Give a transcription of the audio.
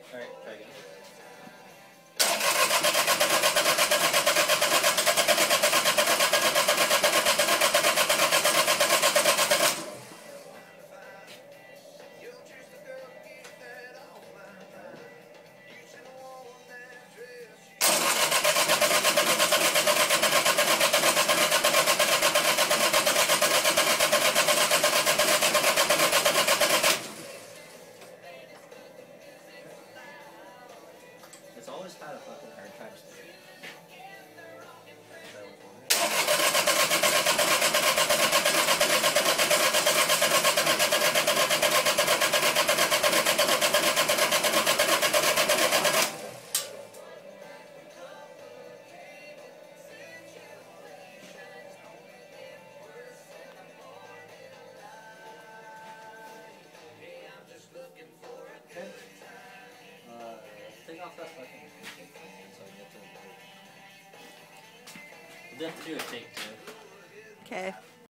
Alright, try again. It's always had a fucking hard time sticking. Okay. Take off that fucking. We'll have to do a take two. Okay.